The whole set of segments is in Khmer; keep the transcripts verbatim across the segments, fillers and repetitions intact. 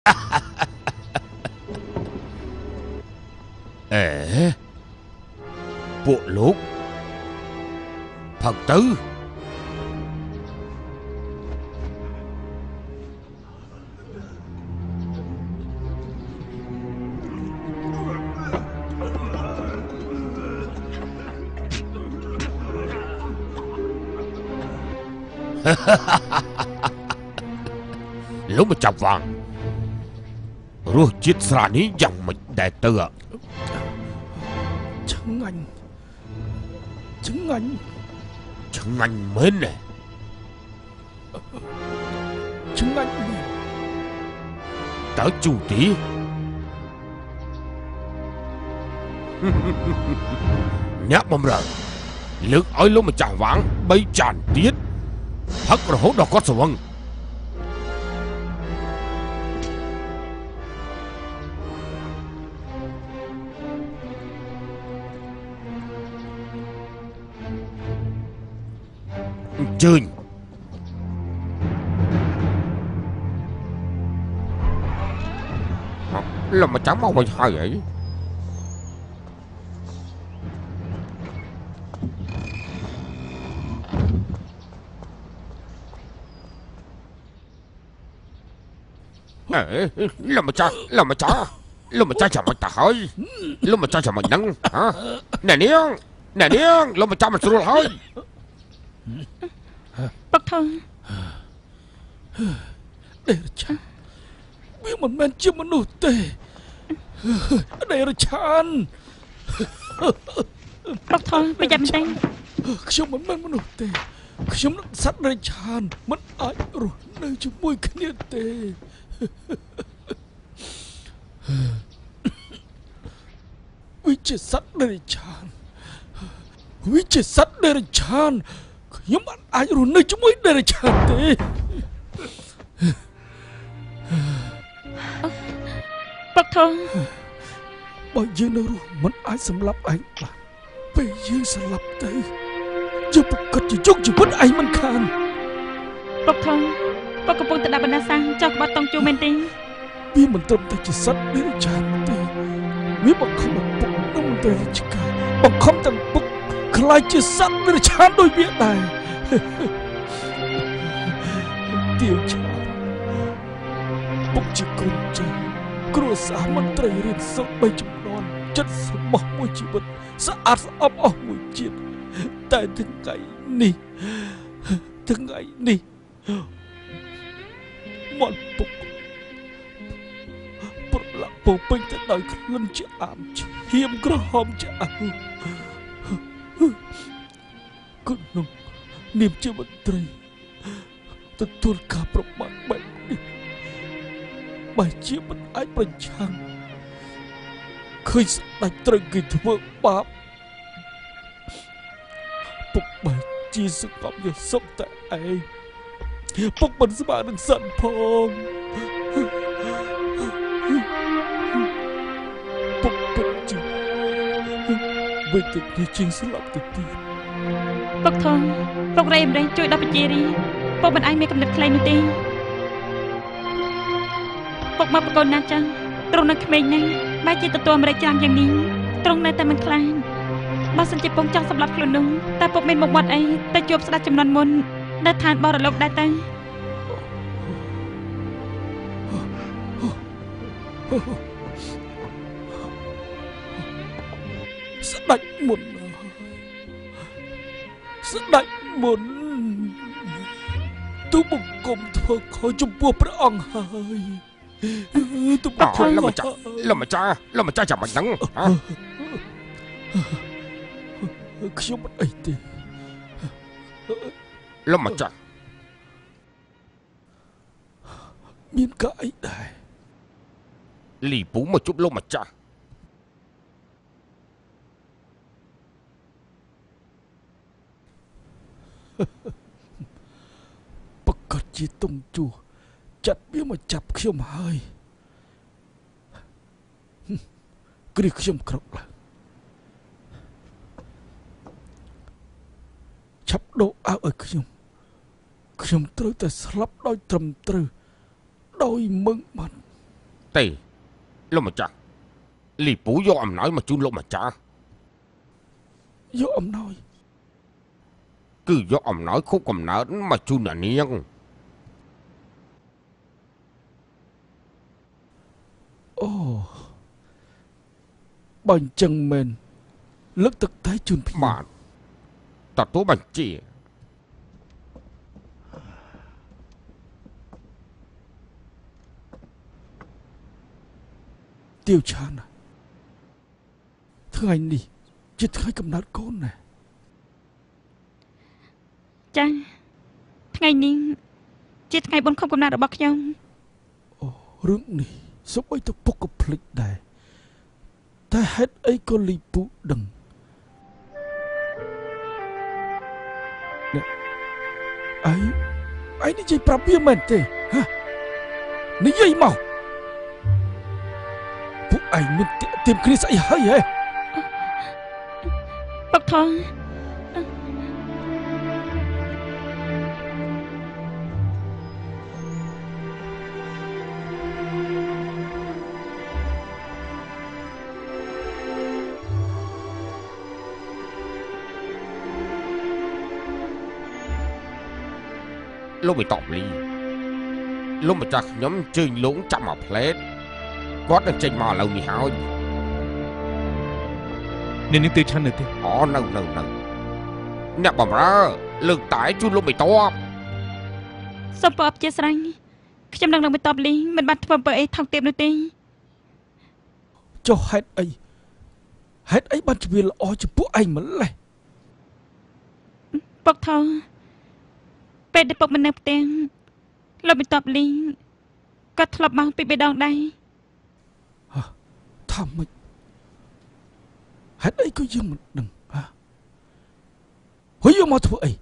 អេពួកលោកផឹកទៅលោកម្ចាស់វាងរសជាតិស្រានេះយ៉ាងម៉េចដែរទៅឆ្ងាញ់ឆ្ងាញ់ឆ្ងាញ់មែនទេឆ្ងាញ់មែនតើជូទីអ្នកបំរើលើកឲ្យលោកម្ចាស់វាងបីចានទៀតផឹករហូតដល់គាត់ស្វឹងអញ្ជើញលោកម្ចាស់មកវិញហើយអីលោកម្ចាស់លោកម្ចាស់លោកម្ចាស់ចាំមិនទៅហើយលោកម្ចាស់ចាំមិនហ្នឹងហ៎ណែនាងណែនាងលោកម្ចាស់មិនស្រួលហើយពុកធំដេរឆានវាមិនមែនជាមនុស្សទេដេរឆានពុកធំប្រយ័ត្នមែនទេខ្ញុំមិនមែនមនុស្សទេខ្ញុំនឹងសត្វដេរឆានមិនអាចរស់នៅជាមួយគ្នាទេវិជាសត្វដេរឆានវិជាសត្វដេរឆានខ្ញុំមិនអាចរស់នៅជាមួយដេរឆានទេពុកធំបើយើងនៅរស់មិនអាចសម្លាប់ឯងបានពេលយើងស្លាប់ទៅយើងប្រកាសជាយកជីវិតឯងមិនខានពុកធំពុកកំពុងតែដាក់បណ្ណាសាំងចោលក្បត់តង់ជូមែនទេវាមិនត្រឹមតែជាសត្វដេរឆានទេវាបង្ខំឪពុកនិងមន្ត្រីរាជការបង្ខំទាំងពុកខ្លាចជាសត្វដេរឆានដូចវាដែរទាវឆានពុកជាកូនចាស់គ្រួសារមន្ត្រីរៀនសូត្របីចំនួនចិត្តសមោះមួយជីវិតស្អាតស្អំអស់មួយជាតិតែថ្ងៃនេះថ្ងៃនេះមកពុកប្រឡាក់ពោពេញទៅដោយក្លិនឆ្អាបឈាមក្រហមឆ្អៅគុណនោះនាមជាមន្ត្រីទទួលការប្រមាថបែបនេះបើជាមិនអាចប្រឆាំងឃើញស្ដេចត្រូវគេធ្វើបាបពុកបើជាសកម្មយកសុខតែឯងពុកមិនស្មើនឹងសិនផងពុកពុកជាវិទ្យាជាងស្លាប់ទៅទៀតពុកធំពុករៃម្រេចជួយដល់ប្រជារាពុកមិនអាចមានកំណត់ខ្លីនោះទេពុកមកប្រកូនណាស់ចឹងទ្រង់នៅក្មេងណាស់បែរជាទទួលម្រេចច្រើនយ៉ាងនេះទ្រង់នៅតែមិនខ្លាចបើសិនជាពុកចង់សម្លាប់ខ្លួននោះតែពុកមានមុខមាត់អីទៅជួបស្ដេចចំនួនមុននៅឋានបរលោកដែរទៅស្ដេចមុនស្ដេចមុនទូបង្គំធ្វើខុសចំពោះព្រះអង្គហើយទូបង្គំលោកម្ចាស់លោកម្ចាស់លោកម្ចាស់ចាំមិនដឹងខ្ញុំមិនអីទេលោកម្ចាស់មានកាអីដែរលីពូមកជួបលោកម្ចាស់ប្រកាសជាតុងជួចាត់វាមកចាប់ខ្ញុំហើយគ្រាខ្ញុំក្រោកឡើងឆាប់ដូរអាវឲ្យខ្ញុំខ្ញុំត្រូវតែស្លាប់ដោយត្រឹមត្រូវដោយមឹងបាត់ទេលោកម្ចាស់លីពូយកអំណោយមកជូនលោកម្ចាស់យកអំណោយគឺយកអំណោយខូបកំណើតមកជូនអ្នកនាងអូបើអញ្ចឹងមែនលើកទឹកតែជូនភ្ញៀវបាទទទួលបញ្ជាទាវឆានថ្ងៃនេះជាថ្ងៃកំណើតកូនណាចាថ្ងៃនេះជាថ្ងៃបុណ្យខួបកំណើតរបស់ខ្ញុំអូរឿងនេះសូម្បីតែពុកក៏ភ្លេចដែរតែហេតុអីក៏លីពូដឹងអីអីនិយាយប្រាប់វាមែនទេហ៎និយាយមកពួកឯងមានទាក់ទាមគ្នាស្អីហើយហ៎ពុកថងលោកវិតបលីលោកម្ចាស់ខ្ញុំជើញលោកចាប់មកផ្លែតគាត់នឹងចេញមកឥឡូវនេះហើយនេះនេះទើឆាន់នៅទេអូនៅនៅនៅអ្នកបំរើលើកតែជូនលោកវិតបសូមប្រអប់ជាស្រេចខ្ញុំនឹងនឹងវិតបលីមិនបានធ្វើបើអីថោកទាបនោះទេចុះហេតុអីហេតុអីបានជាវាល្អចំពោះឯងម្លេះពុកថងពេលដែលពុកមិននៅផ្ទះលោកវិតបលីក៏ធ្លាប់មកពីបេះដូងដែរថាម៉េចហេតុអីក៏យើងមិនដឹងហ៎ហើយយកមកធ្វើអី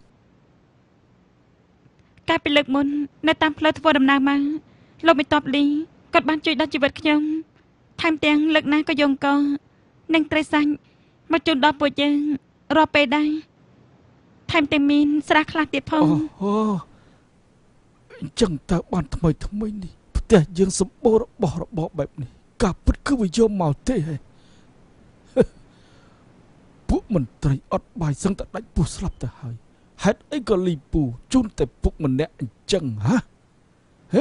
កាលពីលើកមុននៅតាមផ្លូវធ្វើដំណើរមកលោកវិតបលីគាត់បានជួយដល់ជីវិតខ្ញុំថែមទាំងលើកណាក៏យកកនិងត្រីសាច់មកជូនដល់ពួកយើងរាល់ពេលដែរថែមទាំងមានស្រះខ្លះទៀតផងអូអញ្ចឹងតើបានថ្មីថ្មីនេះផ្ទះយើងសម្បូររបស់របរបែបនេះការពិតគឺវាយកមកទេហ៎ពួកមន្ត្រីអត់បាយសឹងតែដាច់ពោះស្លាប់ទៅហើយហេតុអីក៏លីពូជូនតែពុកម្នាក់អញ្ចឹងហ៎ហ៎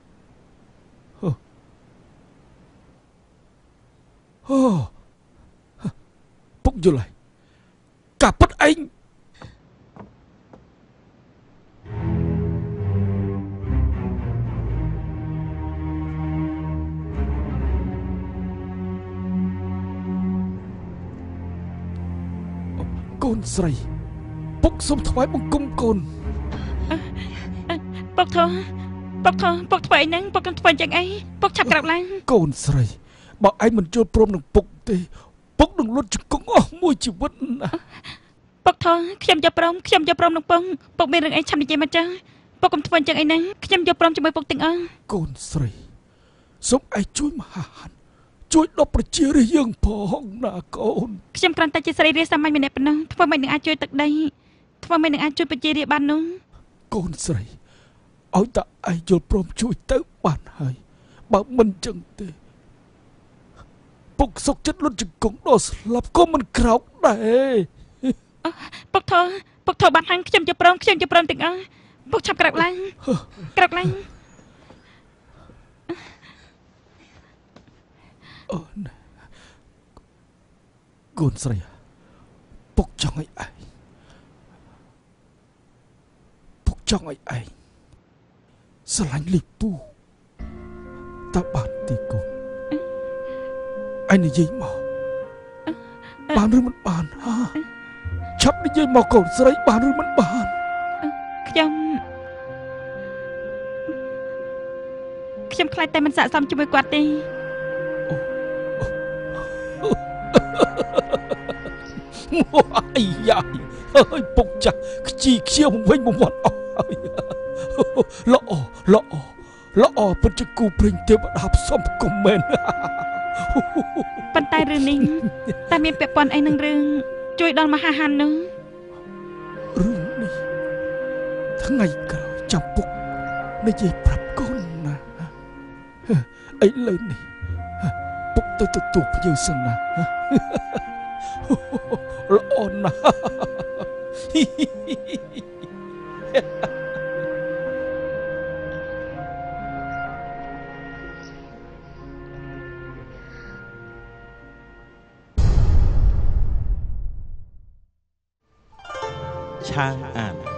អូពុកយល់ហើយការពិតឯងកូនស្រីពុកសូមថ្វាយបង្គំកូនពុកធំពុកធំពុកធ្វើអីហ្នឹងពុកនឹងធ្វើយ៉ាងអីពុកឆាប់ក្រោកឡើងកូនស្រីបើឯងមិនយល់ព្រមនឹងពុកទេពុកនឹងលុតជង្គង់អស់មួយជីវិតណាពុកធំខ្ញុំយកព្រមខ្ញុំយកព្រមនឹងពុកពុកមានរឿងអីឆាប់និយាយមកចាពុកកុំធ្វើយ៉ាងអីហ្នឹងខ្ញុំយកព្រមជាមួយពុកទាំងអស់កូនស្រីសូមឯងជួយមហាហានជួយដល់ប្រជារាស្ត្រយើងផងណាកូនខ្ញុំគ្រាន់តែជាស្រីរាស្ត្រសាមញ្ញម្នាក់ប៉ុណ្ណឹងធ្វើមិននឹងអាចជួយទឹកដីធ្វើមិននឹងអាចជួយប្រជារាស្ត្របាននោះកូនស្រីឲ្យតែឯងយល់ព្រមជួយទៅបានហើយបើមិនចឹងទេពុកសុកចិត្តលុតជង្គង់ដល់ស្លាប់ក៏មិនក្រោកដែរពុកធើពុកធើបានហាំងខ្ញុំយកព្រមខ្ញុំយកព្រមទាំងអស់ពុកឆាប់ក្រោកឡើងក្រោកឡើងអូនកូនស្រីពុកចង់ឲ្យឯងពុកចង់ឲ្យឯងស្រឡាញ់លីពូតើបានទេកូនឯងនិយាយមកបានឬមិនបានហាឆាប់និយាយមកកូនស្រីបានឬមិនបានខ្ញុំខ្ញុំខ្លាចតែមិនស័ក្តិសមជាមួយគាត់ទេអាយ៉ាហើយពុកចាស់ខ្ជីខ្ជិលវិញបំមាត់អស់ហើយល្អល្អល្អពិតជាគូព្រេងទេវតាផ្សំគុំមែនប៉ុន្តែរឿងនេះតែមានពាក់ព័ន្ធអីនឹងរឿងជួយដល់មហាហាននោះរឿងនេះថ្ងៃក្រោយចាំពុកនិយាយប្រាប់កូនណាឥឡូវនេះពុកទៅទទួលភ្ញៀវសិនណាល្អណាស់ឆាងអាន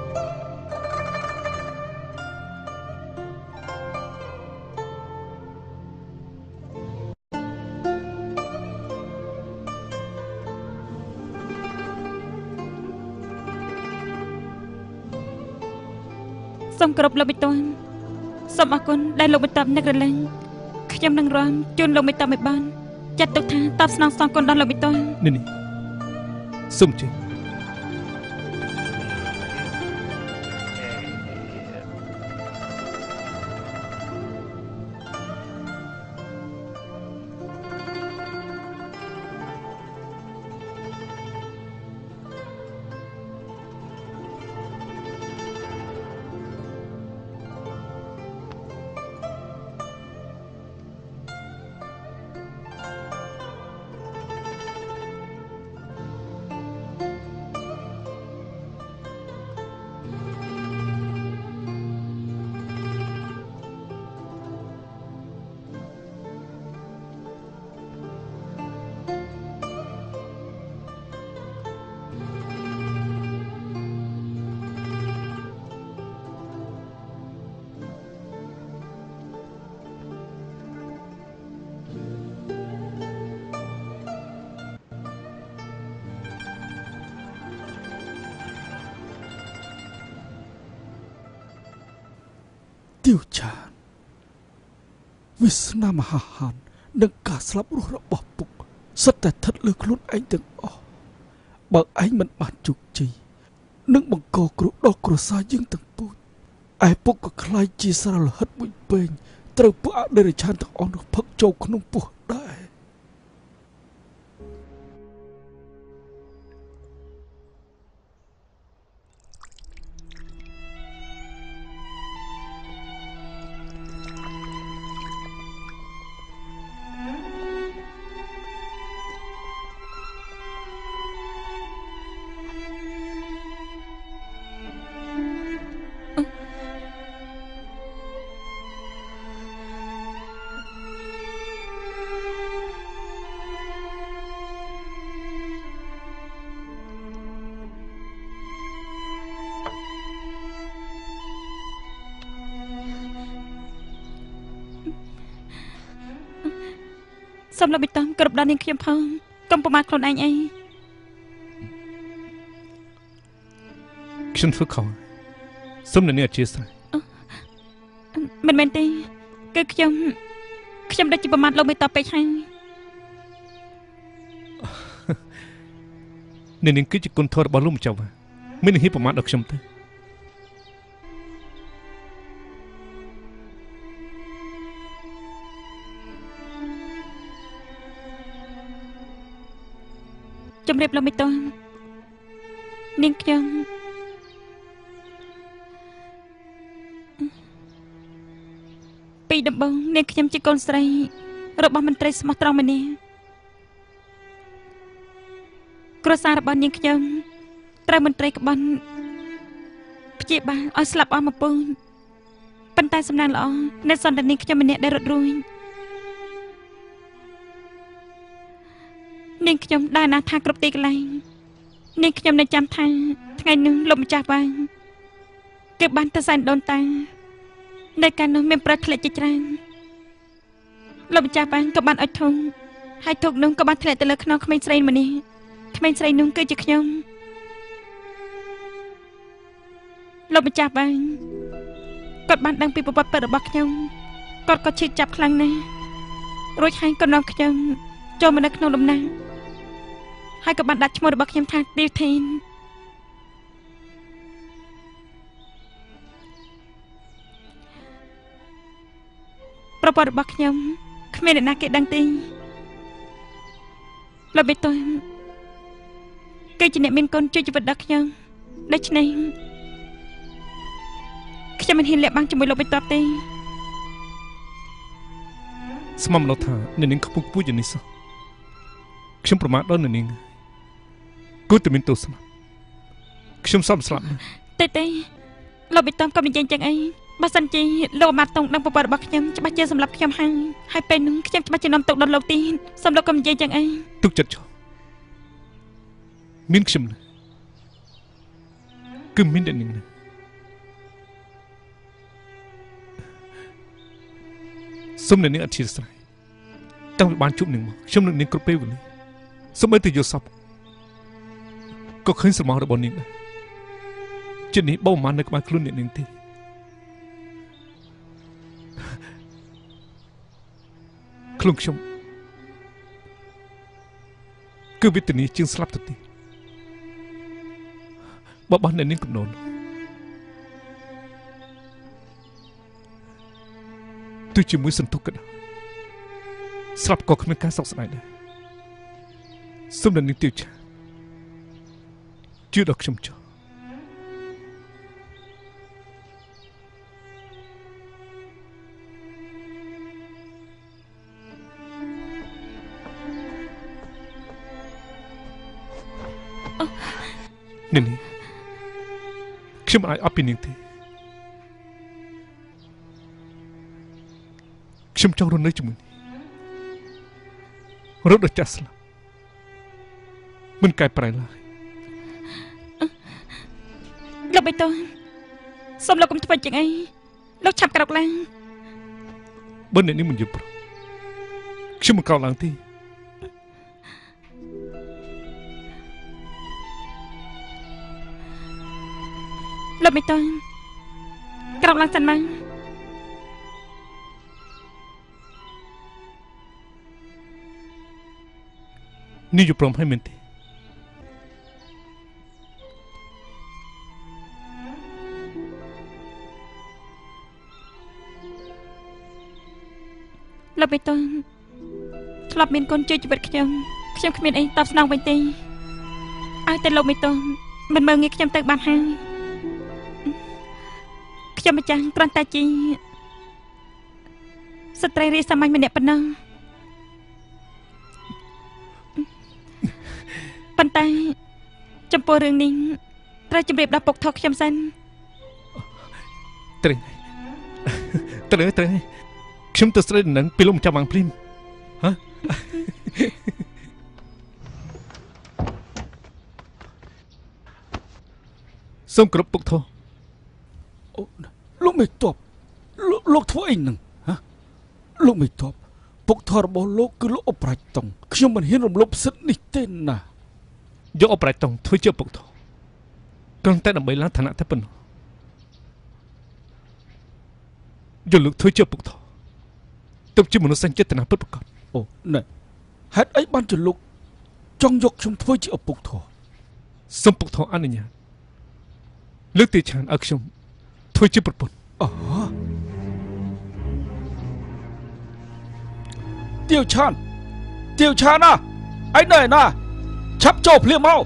សូមគោរពលោកបិតាសូមអរគុណដែលលោកបិតានឹករលឹងខ្ញុំនឹងរំជូនលោកបិតាមិនបានចាត់ទុកថាតបស្នងសងគុណដល់លោកបិតានេះនេះសូមជឿទាវចានវាសនាមហាហាននឹងការស្លាប់រស់របស់ពុកសិតតែស្ថិតលើខ្លួនឯងទាំងអស់បើឯងមិនបានជោគជ័យនឹងបង្កគ្រោះដល់គ្រួសារយើងទាំងពូជឯពុកក៏ខ្លាចជាស្រលហិតមួយពេងត្រូវពួកអដិរឆានទាំងអស់នោះផឹកចូលក្នុងពោះដែរសូមលោកបិតាគ្រប់ដល់នាងខ្ញុំផងកុំប្រមាថខ្លួនឯងអីខ្ញុំធ្វើខុសសូមនាងអធិស្ឋានមិនមែនទេគឺខ្ញុំខ្ញុំដឹកជាប្រមាថលោកបិតាពេកហើយនាងគឺជាគុណធម៌របស់លោកម្ចាស់មាននឹងហ៊ានប្រមាថដល់ខ្ញុំទេជំរាបលោកបិតានាងខ្ញុំពីដំបូងនាងខ្ញុំជាកូនស្រីរបស់មន្ត្រីស្មោះត្រង់ម្នាក់គ្រួសាររបស់នាងខ្ញុំត្រូវមន្ត្រីក្បន់ព្យាបាលឲ្យស្លាប់អស់មកពូនប៉ុន្តែសំណាងល្អនៅសន្តានាងខ្ញុំម្នាក់ដែលរត់រួចនាងខ្ញុំដើរណាថាគ្រប់ទីកន្លែងនាងខ្ញុំនៅចាំថាថ្ងៃនោះលោកម្ចាស់បានគឺបានទៅសែនដូនតានៅកាលនោះមានប្រទធ្លាក់ជាច្រើនលោកម្ចាស់បានក៏បានអុជធុងហើយធុងនោះក៏បានធ្លាក់ទៅលើខ្នងក្មេងស្រីម្នាក់ក្មេងស្រីនោះគឺជាខ្ញុំលោកម្ចាស់បានគាត់បានដឹងពីប្រវត្តិពិតរបស់ខ្ញុំគាត់ក៏ឈឺចាប់ខ្លាំងណាស់រួចហើយក៏នាំខ្ញុំចូលមកនៅក្នុងដំណាក់ហើយក៏បានដាក់ឈ្មោះរបស់ខ្ញុំថាទីវធីនប្រពន្ធរបស់ខ្ញុំគ្មានអ្នកណាគេដឹងទេលោកបេតុនគឺជាអ្នកមានគុណជួយជីវិតដល់ខ្ញុំដូច្នេះខ្ញុំមិនហ៊ានលាក់បាំងជាមួយលោកបេតុនទេស្មាំលោកថាអ្នកនាងកំពុងពួយយ៉ាងនេះសោះខ្ញុំប្រមាថដល់អ្នកនាងគួរតែមានទោសណាខ្ញុំសមស្លាប់ទេទេលោកប៊ីតំក៏និយាយចឹងអីបើសិនជាលោកអាម៉ាត់តុងដឹងប្រវត្តិរបស់ខ្ញុំច្បាស់ជាសម្រាប់ខ្ញុំហើយហើយពេលនោះខ្ញុំច្បាស់ជានាំទុកដល់លោកទីសូមលោកក៏និយាយចឹងអីទុកចិត្តចុះមានខ្ញុំគឺមានតែនាងសូមអ្នកនាងអធិស្ឋានតាំងពីបានជួបនាងមកខ្ញុំនឹងនាងគ្រប់ពេលវេលាសូមឲ្យទៅយល់សពក៏ឃើញស្រមោលរបស់នាងដែរចិត្តនេះបោមិននៅក្បែរខ្លួនអ្នកនាងទេខ្លួនខ្ញុំគឺវិទ្យានីជាងស្លាប់ទៅទីបើបានអ្នកនាងកំណត់ទោះជាមួយសន្ទុកក៏ដោយស្លាប់ក៏គ្មានការសោកស្ដាយដែរសូមអ្នកនាងទាវឆាជឿដល់ខ្ញុំចុះនេះនេះខ្ញុំមិនអាចអត់ពីនាងទេខ្ញុំចង់រស់នៅជាមួយរត់ដល់ចាស់ស្លាប់មិនកែប្រែឡើយលោកបៃតងសូមលោកកុំធ្វើជាងអីលោកឆាប់ក្រោកឡើងបើអ្នកនេះមិនយល់ប្រុសខ្ញុំមិនក្រោកឡើងទេលោកបៃតងក្រោកឡើងសិនមកនេះយល់ព្រមហើយមែនទេលោកបេតុងធ្លាប់មានកូនជួយជីវិតខ្ញុំខ្ញុំគ្មានអីតបស្នងវិញទេឲ្យតែលោកបេតុងមិនមើលងាយខ្ញុំទៅបានហើយខ្ញុំម្ចាស់គ្រាន់តែជាស្ត្រីរាយសាមញ្ញម្នាក់ប៉ុណ្ណឹងប៉ុន្តែចំពោះរឿងនេះត្រូវជម្រាបដល់ពុកថោខ្ញុំសិនត្រូវត្រូវត្រូវខ្ញុំទៅស្រីនឹងពីលោកម្ចាស់បាំងព្រីមហ៎សូមគ្រប់ពុកធោលោកមេតបលោកលោកធ្វើអីនឹងហ៎លោកមេតបពុកធររបស់លោកគឺលោកអប្រាច់តុងខ្ញុំមិនហ៊ានរំលោភសិទ្ធិនេះទេណាយកអប្រាច់តុងធ្វើជាពុកធោគ្រាន់តែដើម្បីឡើងឋានៈតែប៉ុណ្ណោះយកលោកធ្វើជាពុកធោទុកជាមនុស្សសេចក្ដីណាពិតប្រាកដអូណែហេតុអីបានជាលោកចង់យកខ្ញុំធ្វើជាឪពុកធោសូមពុកធោអនុញ្ញាតលើកទីឆានឲ្យខ្ញុំធ្វើជាប្រពន្ធអូទៀវឆានទៀវឆានណាឯណែណាឆាប់ចូលភ្លាមមក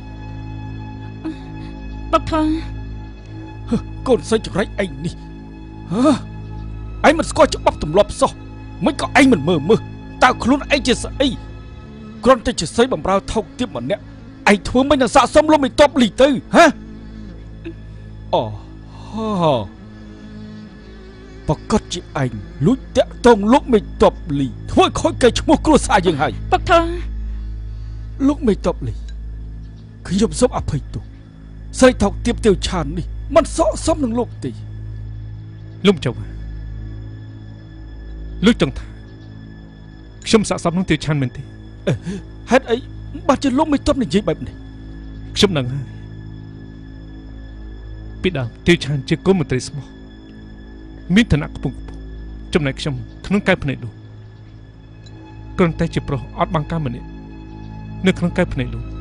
បុកធំកូនសិស្សចង្រៃឯងនេះហ៎ឯងមិនស្គាល់ច្បាប់ទម្លាប់សោះមិនក៏ឯងមិនមើលមើលតើខ្លួនឯងជាស្អីគ្រាន់តែជាស្រីបំរើថោកទាបម្នាក់ឯងធ្វើមិននឹងស័ក្តិសមលោកមិនតបលីទៅហ៎អូហ៎ប្រកាសជាឯងលួចតាក់ទងលោកមេតបលីធ្វើខូចកេរ្តិ៍ឈ្មោះគ្រួសារយើងហើយពុកធំលោកមេតបលីខ្ញុំសូមអភ័យទោសស្រីថោកទាបទៀវឆាននេះមិនស័ក្តិសមនឹងលោកទេលោកចៅលោកចង់ថាខ្ញុំស័ក្តិសមនឹងទៀវឆានមែនទេហេតុអីបាត់ជាលោកមេតបនិយាយបែបនេះខ្ញុំដឹងហើយពីដើមទៀវឆានជាកូនមន្ត្រីស្មោះមានឋានៈខ្ពង់ខ្ពស់ចំណែកខ្ញុំក្នុងកែវភ្នែកលោកគ្រាន់តែជាប្រុសអត់បាំងការម្នាក់នៅក្នុងកែវភ្នែកលោក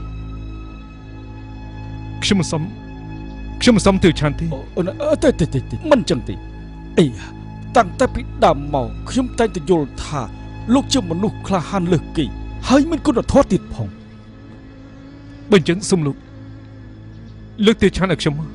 ខ្ញុំមិនសមខ្ញុំមិនសមទៀវឆានទេអូទេទេទេមិនចឹងទេអីតាំងតែពីដើមមកខ្ញុំតែងតែយល់ថាលោកជាមនុស្សក្លាហានលើសគេហើយមានគុណធម៌ទៀតផងបើអញ្ចឹងសូមលោកលើកទៀវឆានឲ្យខ្ញុំមក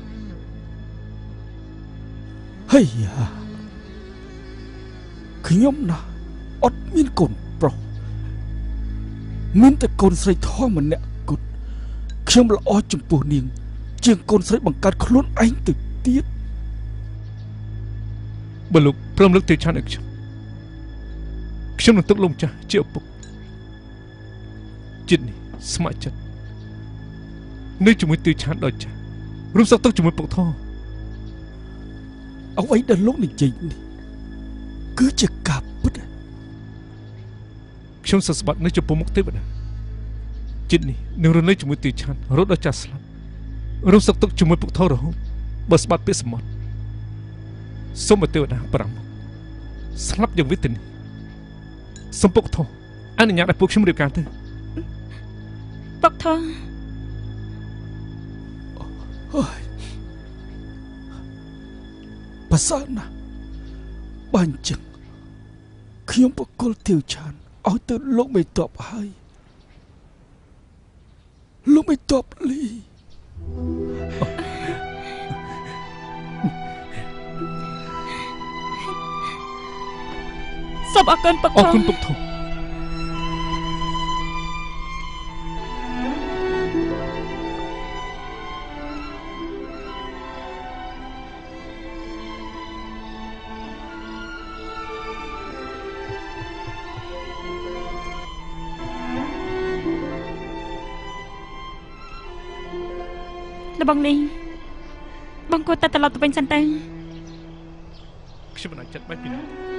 ហេយ៉ាខ្ញុំណាអត់មានកូនប្រុសមានតែកូនស្រីធំម្នាក់គត់ខ្ញុំល្អចំពោះនាងជាងកូនស្រីបង្កើតខ្លួនឯងទៅទៀតបើលោកព្រមលើកទៅឆានឲ្យខ្ញុំខ្ញុំនឹងទុកលោកម្ចាស់ជាឪពុកចិត្តនេះស្ម័គ្រចិត្តនៅជាមួយទឿឆានដល់ចាស់រួមសុខទុក្ខជាមួយពុកធំអ្វីដែលលោកនិយាយនេះគឺជាការពិតខ្ញុំសស្បាត់នៅចំពោះមុខទេវតាចិត្តនេះនឹងរស់នៅជាមួយទឿឆានរត់ដល់ចាស់ស្លាប់រួមសុខទុក្ខជាមួយពុកធំរហូតបើស្បាត់ពាក្យសម្បត្តិសូមឲ្យទេវតាប្រាំស្លាប់យ៉ាងវិទនីសូមពុកធំអនុញ្ញាតឲ្យពួកខ្ញុំរៀបការទៅពុកធំប្រសើរណាស់បាញ់ចឹងខ្ញុំបកគលទាវឆានឲ្យទៅលោកមេតបហើយលោកមេតបលីសូមអរគុណពុកធំអរគុណពុកធំបងលីបងគួរតែត្រឡប់ទៅវិញសិនទៅខ្ញុំមិនអាចចិត្តបែបពីនេះ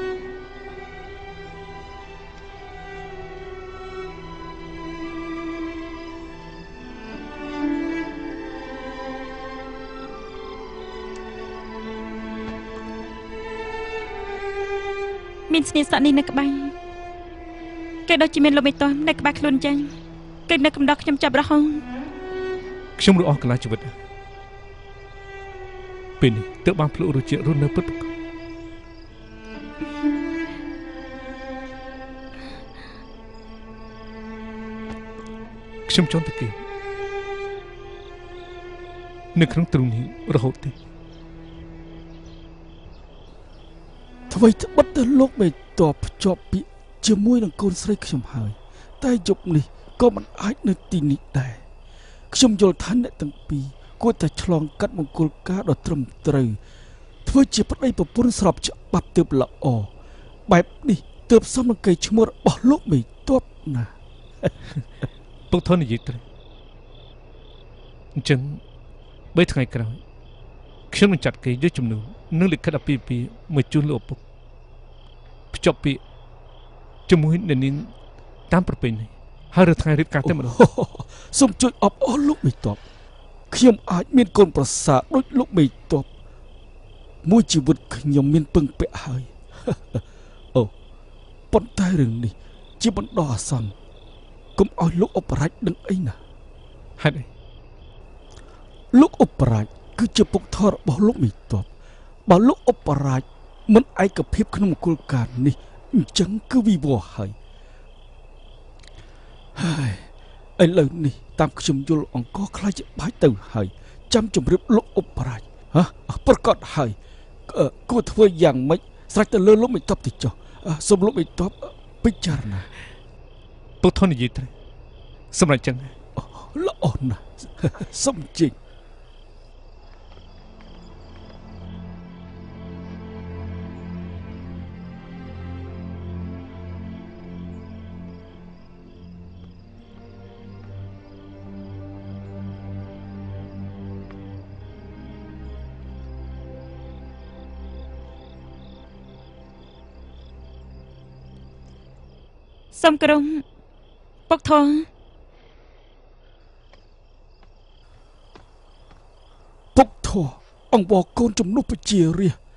មានស្នេហ៍សក់នេះនៅក្បែរគេដូចជាមានលំអីតនៅក្បែរខ្លួនអញ្ចឹងគេនៅកំដរខ្ញុំចាប់រហូតខ្ញុំរអស់កន្លះជីវិតពេលនេះទើបបានភ្លក់រសជាតិរស់នៅពិតប្រាកដខ្ញុំចង់ទៅគេនៅក្នុងទ្រូងនេះរហូតទេអ្វីត្បិតតែលោកមេតបភ្ជាប់ពាក្យជាមួយនឹងកូនស្រីខ្ញុំហើយតែយប់នេះក៏មិនអាចនៅទីនេះដែរខ្ញុំយល់ថាអ្នកទាំងពីរគួរតែឆ្លងកាត់មង្គលការដ៏ត្រឹមត្រូវធ្វើជាប្តីប្រពន្ធស្របច្បាប់ទើបល្អបែបនេះទើបសមនឹងកេរ្តិ៍ឈ្មោះរបស់លោកមេតបណាពុកធននិយាយត្រូវអញ្ចឹងបីថ្ងៃក្រោយខ្ញុំនឹងចាត់គេយកជំនួសនឹងលិខិតអាពាហ៍ពិពាហ៍មកជូនលោកឪពុកភ្ជាប់ពាក្យជាមួយនឹងនាងតាមប្រពៃណីហើយរើថ្ងៃរៀបការតែម្ដងសូមជួយអបអរលោកមេតបខ្ញុំអាចមានកូនប្រសើរដូចលោកមេតបមួយជីវិតខ្ញុំមានពឹងពាក់ហើយអូប៉ុន្តែរឿងនេះជាបណ្ដោះអាសន្នកុំឲ្យលោកអបរាជដឹងអីណាហេតុអីលោកអបរាជគឺជាពុកធររបស់លោកមេតបបើលោកអបរាជមិនឯកភាពក្នុងមង្គលការនេះអញ្ចឹងគឺវិវត្តហើយហើយឥឡូវនេះតាមខ្ញុំយល់អង្គខ្លាចបាច់ទៅហើយចាំជម្រាបលោកអបរាជហ៎ប្រកាសហើយគួរធ្វើយ៉ាងម៉េចស្រេចទៅលើលោកមេតបទៅចុះសូមលោកមេតបពិចារណាពុកធននិយាយត្រូវសម្រាប់ចឹងល្អណាស់សូមជិះសូមគោរពពុកធំពុកធំអង្គបរកូនជំនួសប្រជារាស្ត្រ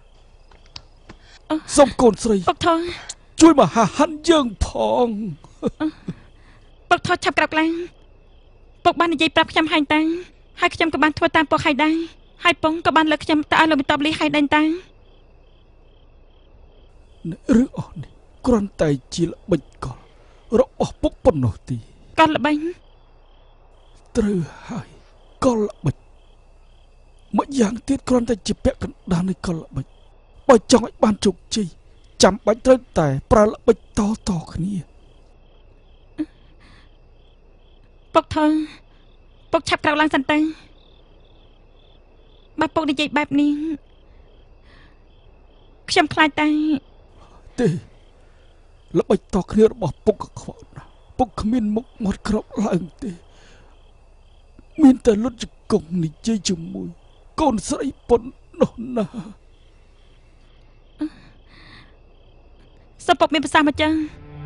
សូមកូនស្រីពុកធំជួយមកហាហាន់យើងផងពុកធំឆាប់ក្រោកឡើងពុកបាននិយាយប្រាប់ខ្ញុំហើយតាំងហើយខ្ញុំក៏បានធ្វើតាមពុកហើយដែរហើយពងក៏បានលើកខ្ញុំទៅឲ្យលោកមេតបលីហើយដែរតាំងរឿងអស់នេះគ្រាន់តែជាល្បិចកលរបស់ពុកប៉ុណ្ណោះទីកលល្បិចត្រូវហើយកលល្បិចម្យ៉ាងទៀតគ្រាន់តែជាពាក់កណ្ដាលនៃកលល្បិចបើចង់ឲ្យបានជោគជ័យចាំបាច់ត្រូវតែប្រើល្បិចតតគ្នាពុកធំពុកឆាប់ក្រោកឡើងសិនទៅបើពុកនិយាយបែបនេះខ្ញុំខ្លាចតែទេល្បិចតគ្នារបស់ពុកក៏ខ្វល់ណាស់ពុកគ្មានមុខមាត់ក្រោកឡើងទេមានតែលុតជង្គង់និយាយជាមួយកូនស្រីប៉ុណ្ណោះណាសុំពុកមានប្រសាសន៍មកចឹង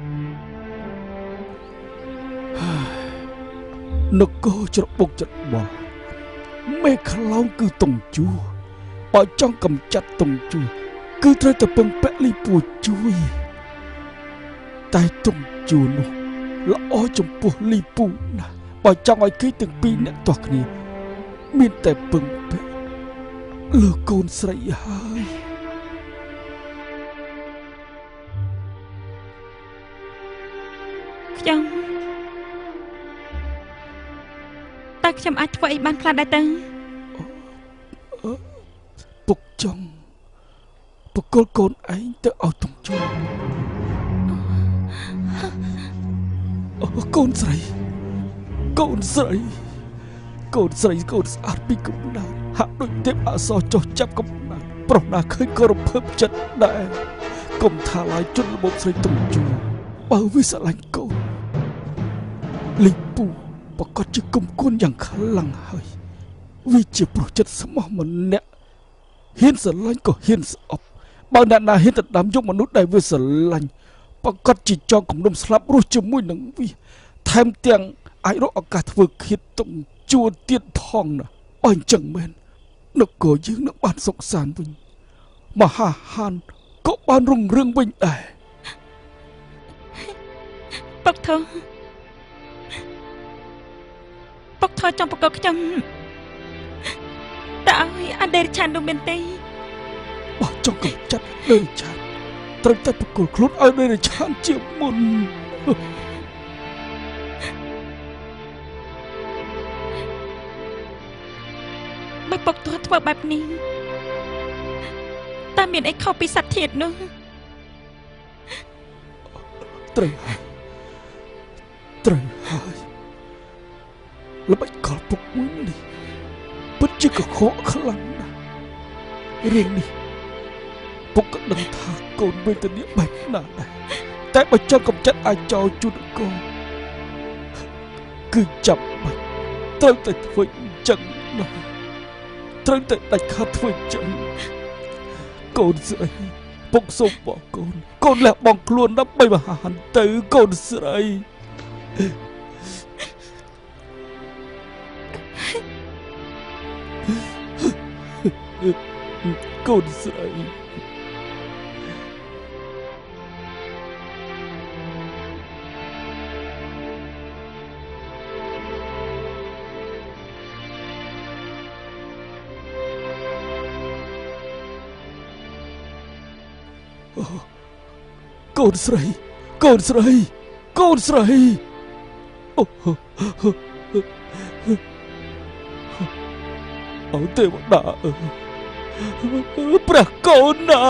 នគរច្របូកច្របល់មេខ្លោងគឺតុងជួបើចង់កំចាត់តុងជួគឺត្រូវតែពឹងពាក់លីពូជួយតែតុងជួនោះល្អចំពោះលីពូណាស់បើចង់ឲ្យគេទាំងពីរអ្នកទាស់គ្នាមានតែពឹងពាក់លើកូនស្រីហើយខ្ញុំតើខ្ញុំអាចធ្វើអីបានខ្លះដែរទៅពុកចង់បកលកូនឯងទៅឲ្យតុងជួកូនស្រីកូនស្រីកូនស្រីកូនស្អាតពីកំណើតហាក់ដូចទេពអប្សរចុះចាប់កំណើតប្រុសណាឃើញក៏រំភើបចិត្តដែរកុំថាឡើយជន់របបស្រីតុងជួបើវាស្រឡាញ់កូនលីពូប្រកាសជាគុំគួនយ៉ាងខ្លាំងហើយវាជាប្រុសចិត្តស្មោះម្នាក់ហ៊ានស្រឡាញ់ក៏ហ៊ានស្អប់បើអ្នកណាហ៊ានទៅដាំយកមនុស្សដែលវាស្រឡាញ់ប្រកាសជាចង់គំនុំស្លាប់រស់ជាមួយនឹងវាថែមទាំងអាចរកឱកាសធ្វើឃាតតុងជួទៀតផងណាបើអញ្ចឹងមែននគរយើងនឹងបានសុខសាន្តវិញមហាហានក៏បានរុងរឿងវិញដែរពុកធំពុកធំចង់ប្រកបខ្ញុំតើឲ្យអដេរឆាននោះមែនទេបើចង់កំចាត់ដេរឆានត្រូវតែប្រគល់ខ្លួនឲ្យដេរឆានជាមុនបើពុកធំធ្វើបែបនេះតើមានអីខុសពីសត្វធាតុនោះត្រូវហើយត្រូវហើយល្បិចកលពុកមួយនេះពិតជាកខកខ្លាំងណាស់រឿងនេះពុកក៏ដឹងថាកូនវេទនាបែបណាដែរតែបើចង់កំចាត់អាចចោលជូនកូនគឺចាំបាច់ត្រូវតែធ្វើអញ្ចឹងណាត្រូវតែដាច់ខាតធ្វើអញ្ចឹងកូនស្រីពុកសូមបងកូនកូនលះបង់ខ្លួនដើម្បីមហានទៅកូនស្រីកូនស្រីកូនស្រីកូនស្រីកូនស្រីអូអូទេវតាអើយព្រះកូនណា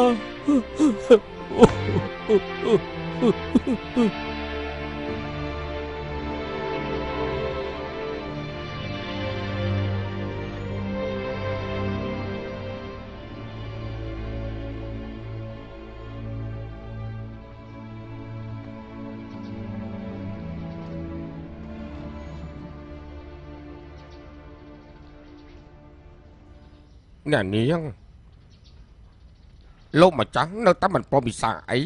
អ្នកនាងលោកម្ចាស់នៅតែមិនព្រមវិសាអី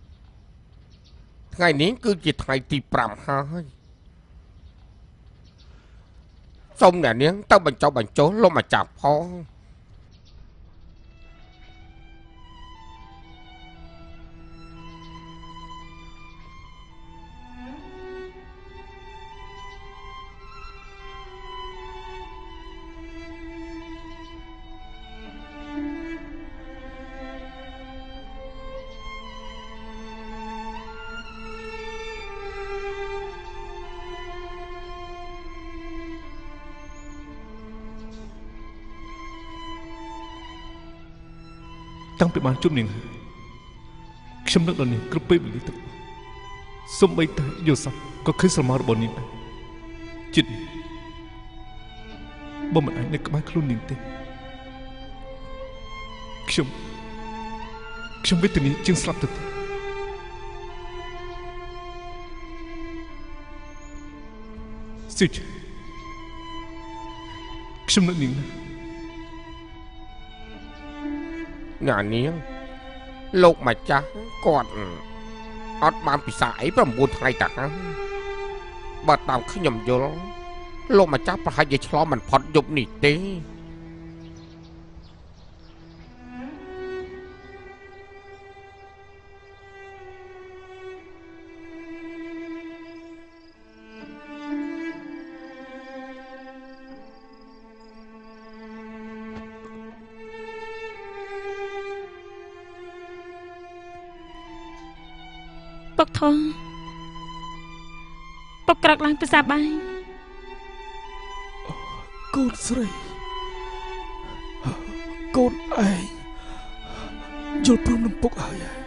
ថ្ងៃនេះគឺជាថ្ងៃទីប្រាំហើយសូមអ្នកនាងទៅបញ្ចុះបញ្ចុះលោកម្ចាស់ផងតាំងពីបានជួបនាងខ្ញុំនឹកដល់នាងគ្រប់ពេលវេលាទាំងអស់សូម្បីតែយោស័ព្ទក៏ឃើញស្រមោលរបស់នាងដែរចិត្តបើមិនអាចនៅក្បែរខ្លួននាងទេខ្ញុំខ្ញុំវេទនាជាងស្លាប់ទៅទៀតសិចខ្ញុំនឹកនាងណាញ៉ានាងលោកម្ចាស់គាត់អត់បានពិសាអី9ថ្ងៃតាហ្នឹងបើតាមខ្ញុំយល់លោកម្ចាស់ប្រហែលជាឆ្លងមិនផុតយប់នេះទេពុកធំពុកក្រោកឡើងទៅសាបាយកូនស្រីកូនឯងយល់ព្រមនឹងពុកហើយ